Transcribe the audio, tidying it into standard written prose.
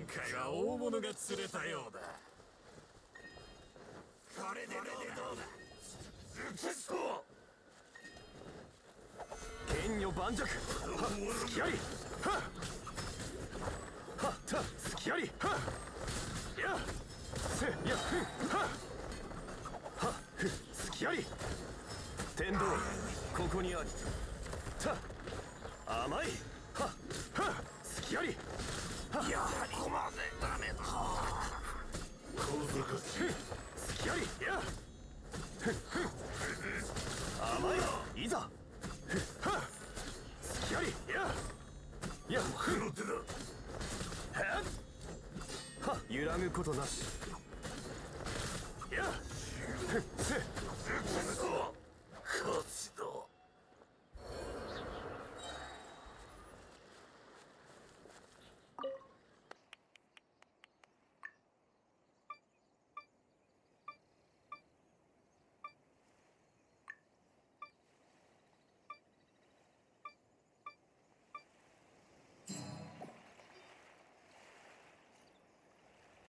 回は大物が釣れたようだ。これでどうだ。剣女盤石。はっ隙あり。はっはった隙あり。はっやせやふはっはっふ隙あり。天道ここにあり。た甘い。はっはっ隙あり。やはりここまでダメだ。小賢しい。隙あり。や甘い。いざ。はっ隙あり。やふの手だ。はっ揺らぐことなし。やせ